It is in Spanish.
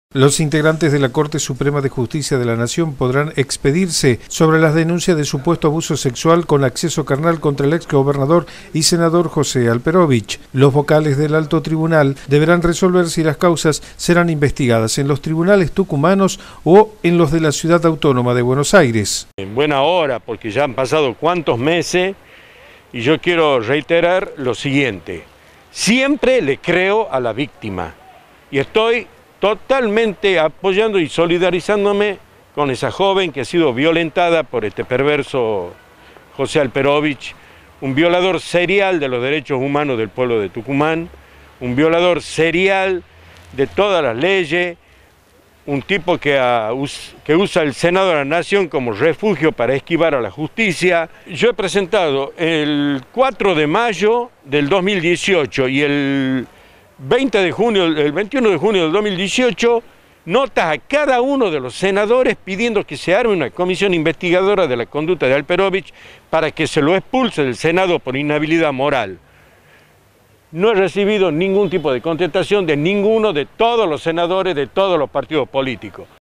Los integrantes de la Corte Suprema de Justicia de la Nación podrán expedirse sobre las denuncias de supuesto abuso sexual con acceso carnal contra el exgobernador y senador José Alperovich. Los vocales del Alto Tribunal deberán resolver si las causas serán investigadas en los tribunales tucumanos o en los de la Ciudad Autónoma de Buenos Aires. En buena hora, porque ya han pasado cuántos meses, y yo quiero reiterar lo siguiente: siempre le creo a la víctima y estoy totalmente apoyando y solidarizándome con esa joven que ha sido violentada por este perverso José Alperovich, un violador serial de los derechos humanos del pueblo de Tucumán, un violador serial de todas las leyes, un tipo que usa el Senado de la Nación como refugio para esquivar a la justicia. Yo he presentado el 4 de mayo del 2018 y el 21 de junio del 2018, notas a cada uno de los senadores pidiendo que se arme una comisión investigadora de la conducta de Alperovich para que se lo expulse del Senado por inhabilidad moral. No he recibido ningún tipo de contestación de ninguno de todos los senadores de todos los partidos políticos.